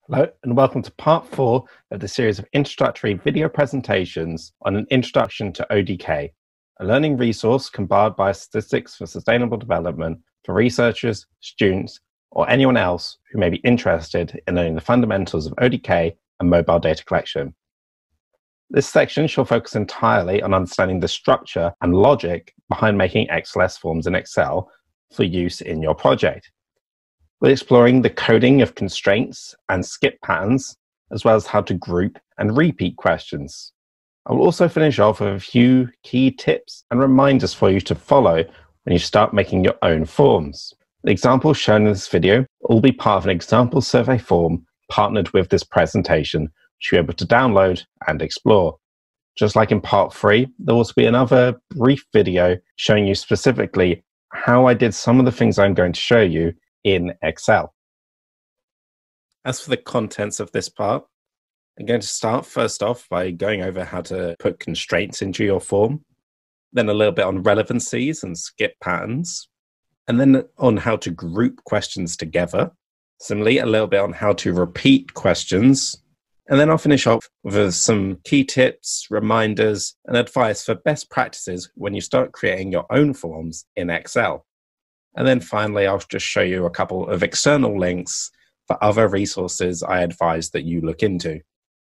Hello, and welcome to part 4 of the series of introductory video presentations on an introduction to ODK, a learning resource compiled by Statistics for Sustainable Development for researchers, students, or anyone else who may be interested in learning the fundamentals of ODK and mobile data collection. This section shall focus entirely on understanding the structure and logic behind making XLSForms in Excel for use in your project. We're exploring the coding of constraints and skip patterns, as well as how to group and repeat questions. I will also finish off with a few key tips and reminders for you to follow when you start making your own forms. The examples shown in this video will be part of an example survey form partnered with this presentation, which you're able to download and explore. Just like in part 3, there will also be another brief video showing you specifically how I did some of the things I'm going to show you in Excel. As for the contents of this part, I'm going to start first off by going over how to put constraints into your form, then a little bit on relevancies and skip patterns, and then on how to group questions together. Similarly, a little bit on how to repeat questions, and then I'll finish off with some key tips, reminders, and advice for best practices when you start creating your own forms in Excel. And then finally, I'll just show you a couple of external links for other resources I advise that you look into.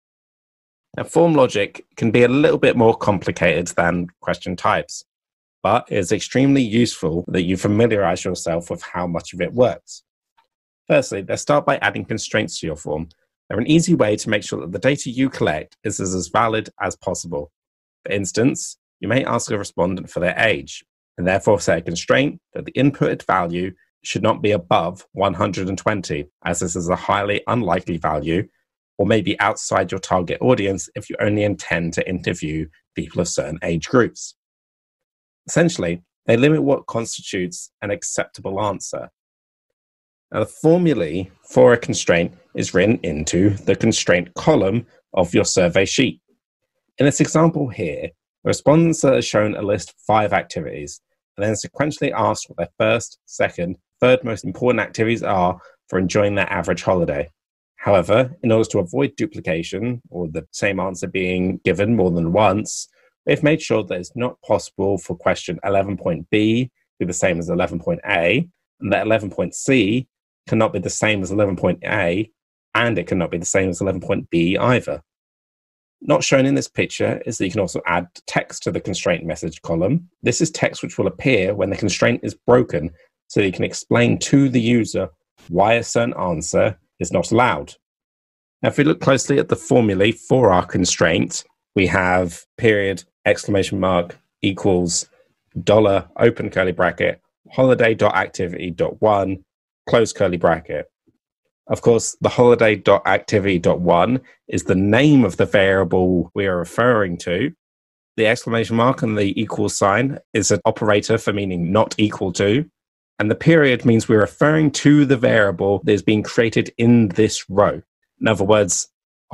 Now, form logic can be a little bit more complicated than question types, but it's extremely useful that you familiarize yourself with how much of it works. Firstly, let's start by adding constraints to your form. They're an easy way to make sure that the data you collect is as valid as possible. For instance, you may ask a respondent for their age, and therefore set a constraint that the inputted value should not be above 120, as this is a highly unlikely value, or may be outside your target audience if you only intend to interview people of certain age groups. Essentially, they limit what constitutes an acceptable answer. Now, the formulae for a constraint is written into the constraint column of your survey sheet. In this example here, the respondents are shown a list of 5 activities, and then sequentially asked what their first, second, third most important activities are for enjoying their average holiday. However, in order to avoid duplication, or the same answer being given more than once, they've made sure that it's not possible for question 11.B to be the same as 11.A, and that 11.C cannot be the same as 11.A, and it cannot be the same as 11.B either. Not shown in this picture is that you can also add text to the constraint message column. This is text which will appear when the constraint is broken, so that you can explain to the user why a certain answer is not allowed. Now, if we look closely at the formulae for our constraint, we have period, exclamation mark, equals, dollar, open curly bracket, holiday.activity.1, close curly bracket. Of course, the holiday.activity.1 is the name of the variable we are referring to. The exclamation mark and the equal sign is an operator for meaning not equal to. And the period means we're referring to the variable that is being created in this row. In other words,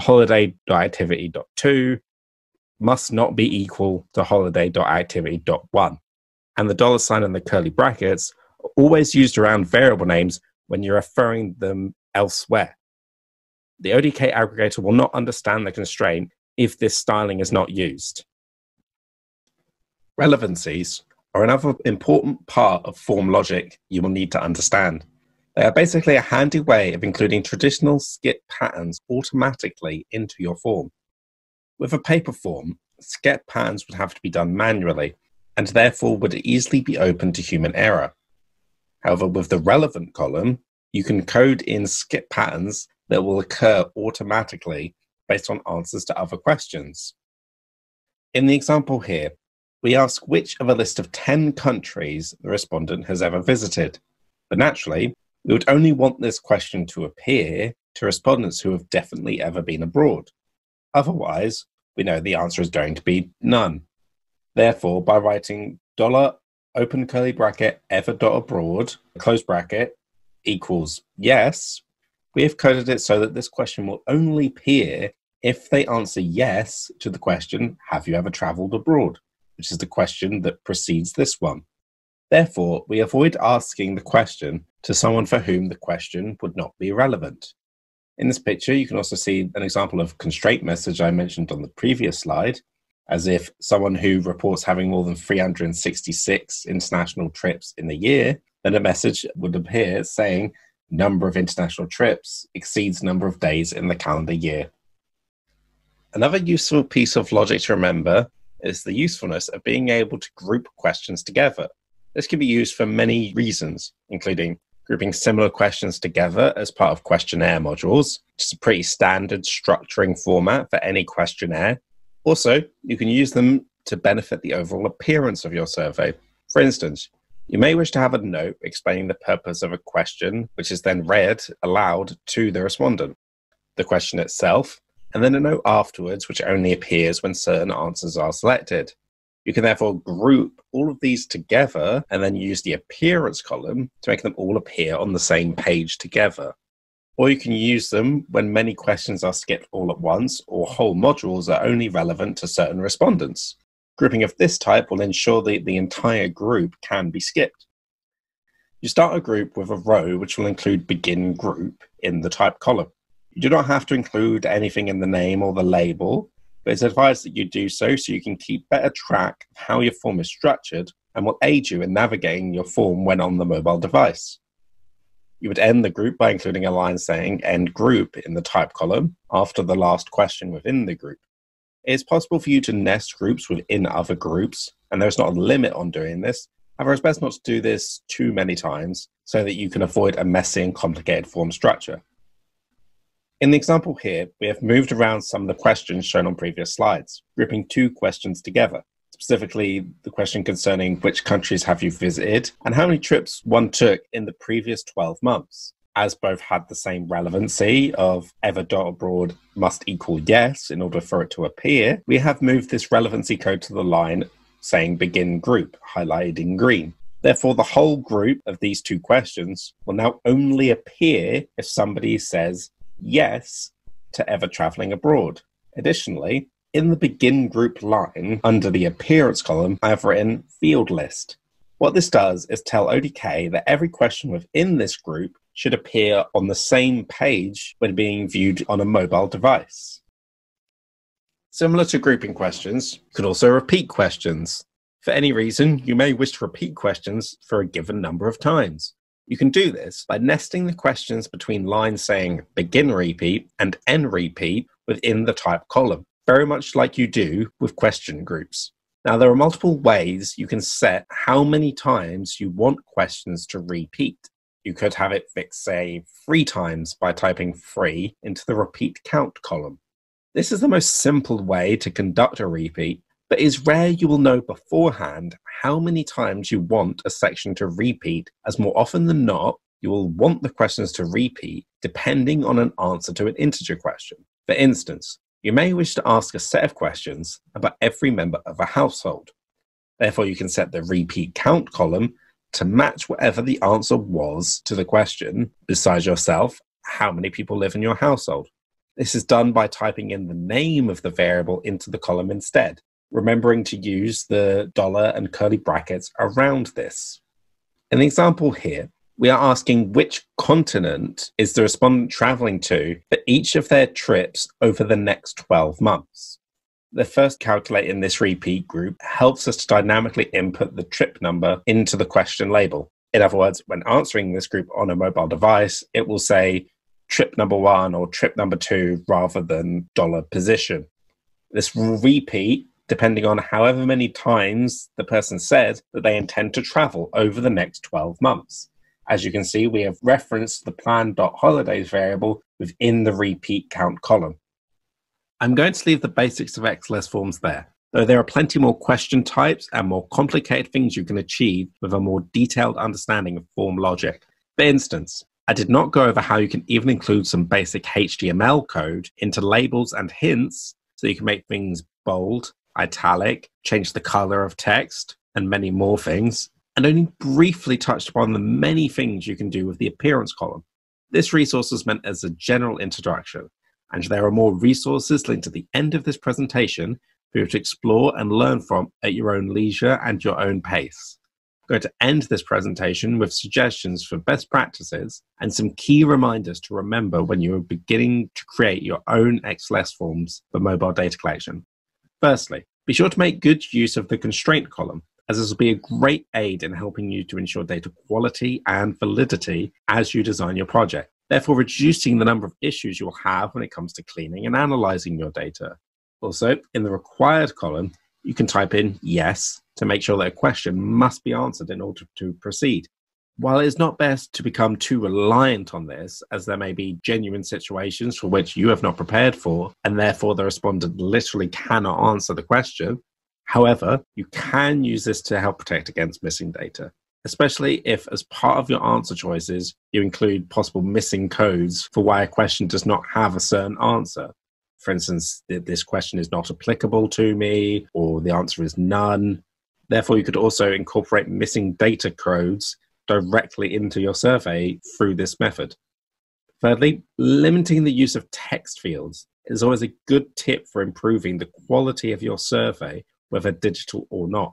holiday.activity.2 must not be equal to holiday.activity.1. And the dollar sign and the curly brackets are always used around variable names when you're referring them elsewhere. The ODK aggregator will not understand the constraint if this styling is not used. Relevancies are another important part of form logic you will need to understand. They are basically a handy way of including traditional skip patterns automatically into your form. With a paper form, skip patterns would have to be done manually, and therefore would easily be open to human error. However, with the relevant column, you can code in skip patterns that will occur automatically based on answers to other questions. In the example here, we ask which of a list of 10 countries the respondent has ever visited. But naturally, we would only want this question to appear to respondents who have definitely ever been abroad. Otherwise, we know the answer is going to be none. Therefore, by writing dollar open curly bracket ever.abroad, close bracket, equals yes, we have coded it so that this question will only appear if they answer yes to the question, have you ever traveled abroad? Which is the question that precedes this one. Therefore, we avoid asking the question to someone for whom the question would not be relevant. In this picture, you can also see an example of constraint message I mentioned on the previous slide, as if someone who reports having more than 366 international trips in a year, then a message would appear saying number of international trips exceeds number of days in the calendar year. Another useful piece of logic to remember is the usefulness of being able to group questions together. This can be used for many reasons, including grouping similar questions together as part of questionnaire modules, which is a pretty standard structuring format for any questionnaire. Also, you can use them to benefit the overall appearance of your survey. For instance, you may wish to have a note explaining the purpose of a question, which is then read aloud to the respondent, the question itself, and then a note afterwards, which only appears when certain answers are selected. You can therefore group all of these together and then use the appearance column to make them all appear on the same page together. Or you can use them when many questions are skipped all at once or whole modules are only relevant to certain respondents. Grouping of this type will ensure that the entire group can be skipped. You start a group with a row which will include begin group in the type column. You do not have to include anything in the name or the label, but it's advised that you do so you can keep better track of how your form is structured and will aid you in navigating your form when on the mobile device. You would end the group by including a line saying end group in the type column after the last question within the group. It is possible for you to nest groups within other groups, and there's not a limit on doing this. However, it's best not to do this too many times so that you can avoid a messy and complicated form structure. In the example here, we have moved around some of the questions shown on previous slides, grouping two questions together, specifically the question concerning which countries have you visited and how many trips one took in the previous 12 months. As both had the same relevancy of ever.abroad must equal yes in order for it to appear, we have moved this relevancy code to the line saying begin group, highlighted in green. Therefore, the whole group of these two questions will now only appear if somebody says yes to ever traveling abroad. Additionally, in the begin group line under the appearance column, I have written field list. What this does is tell ODK that every question within this group should appear on the same page when being viewed on a mobile device. Similar to grouping questions, you could also repeat questions. For any reason, you may wish to repeat questions for a given number of times. You can do this by nesting the questions between lines saying begin repeat and end repeat within the type column, very much like you do with question groups. Now, there are multiple ways you can set how many times you want questions to repeat. You could have it fixed, say, 3 times by typing 3 into the repeat count column. This is the most simple way to conduct a repeat, but it's rare you will know beforehand how many times you want a section to repeat, as more often than not, you will want the questions to repeat depending on an answer to an integer question. For instance, you may wish to ask a set of questions about every member of a household. Therefore, you can set the repeat count column to match whatever the answer was to the question, besides yourself, how many people live in your household. This is done by typing in the name of the variable into the column instead, remembering to use the $ and curly brackets around this. In the example here, we are asking which continent is the respondent traveling to for each of their trips over the next 12 months. The first calculate in this repeat group helps us to dynamically input the trip number into the question label. In other words, when answering this group on a mobile device, it will say trip number 1 or trip number 2 rather than $position. This will repeat depending on however many times the person said that they intend to travel over the next 12 months. As you can see, we have referenced the plan.holidays variable within the repeat count column. I'm going to leave the basics of XLSForms there, though there are plenty more question types and more complicated things you can achieve with a more detailed understanding of form logic. For instance, I did not go over how you can even include some basic HTML code into labels and hints so you can make things bold, italic, change the color of text, and many more things, and only briefly touched upon the many things you can do with the appearance column. This resource is meant as a general introduction, and there are more resources linked at the end of this presentation for you to explore and learn from at your own leisure and your own pace. I'm going to end this presentation with suggestions for best practices and some key reminders to remember when you are beginning to create your own XLS forms for mobile data collection. Firstly, be sure to make good use of the constraint column, as this will be a great aid in helping you to ensure data quality and validity as you design your project, therefore reducing the number of issues you'll have when it comes to cleaning and analyzing your data. Also, in the required column, you can type in yes to make sure that a question must be answered in order to proceed. While it is not best to become too reliant on this, as there may be genuine situations for which you have not prepared for, and therefore the respondent literally cannot answer the question, however, you can use this to help protect against missing data, especially if, as part of your answer choices, you include possible missing codes for why a question does not have a certain answer. For instance, this question is not applicable to me, or the answer is none. Therefore, you could also incorporate missing data codes directly into your survey through this method. Thirdly, limiting the use of text fields is always a good tip for improving the quality of your survey, whether digital or not.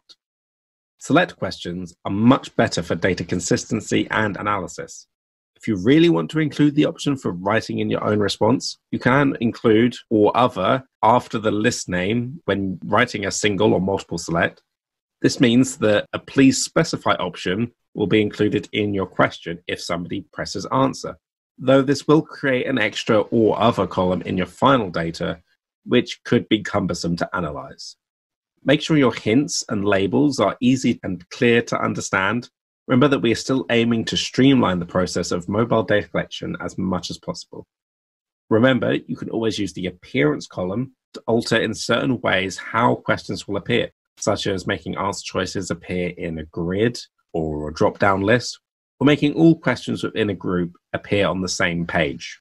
Select questions are much better for data consistency and analysis. If you really want to include the option for writing in your own response, you can include or other after the list name when writing a single or multiple select. This means that a please specify option will be included in your question if somebody presses answer, though this will create an extra or other column in your final data, which could be cumbersome to analyze. Make sure your hints and labels are easy and clear to understand. Remember that we are still aiming to streamline the process of mobile data collection as much as possible. Remember, you can always use the appearance column to alter in certain ways how questions will appear, such as making answer choices appear in a grid or a drop-down list, or making all questions within a group appear on the same page.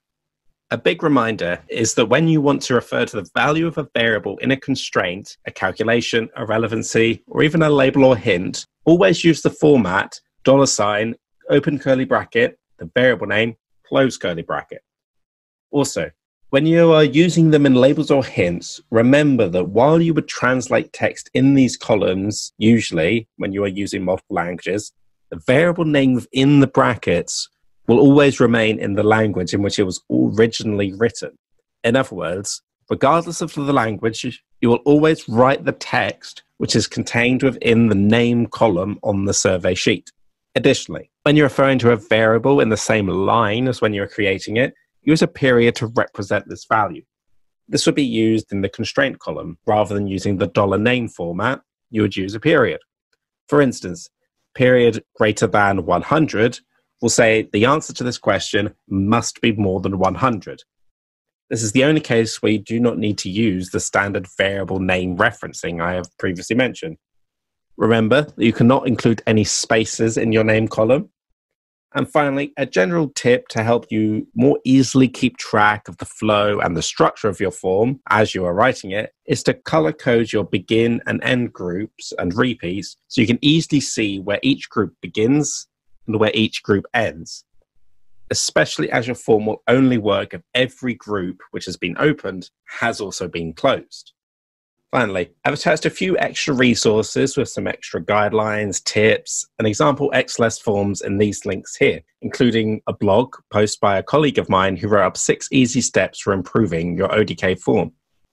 A big reminder is that when you want to refer to the value of a variable in a constraint, a calculation, a relevancy, or even a label or hint, always use the format $, open curly bracket, the variable name, close curly bracket. Also, when you are using them in labels or hints, remember that while you would translate text in these columns, usually when you are using multiple languages, the variable name within the brackets will always remain in the language in which it was originally written. In other words, regardless of the language, you will always write the text which is contained within the name column on the survey sheet. Additionally, when you're referring to a variable in the same line as when you're creating it, use a period to represent this value. This would be used in the constraint column. Rather than using the $name format, you would use a period. For instance, period greater than 100 will say the answer to this question must be more than 100. This is the only case where you do not need to use the standard variable name referencing I have previously mentioned. Remember that you cannot include any spaces in your name column. And finally, a general tip to help you more easily keep track of the flow and the structure of your form as you are writing it is to color code your begin and end groups and repeats so you can easily see where each group begins and where each group ends, especially as your form will only work if every group which has been opened has also been closed. Finally, I've attached a few extra resources with some extra guidelines, tips, and example XLSForms in these links here, including a blog post by a colleague of mine who wrote up 6 easy steps for improving your ODK form.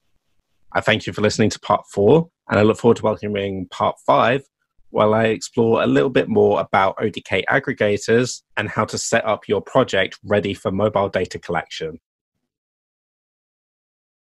I thank you for listening to part 4, and I look forward to welcoming part 5, while I explore a little bit more about ODK aggregators and how to set up your project ready for mobile data collection.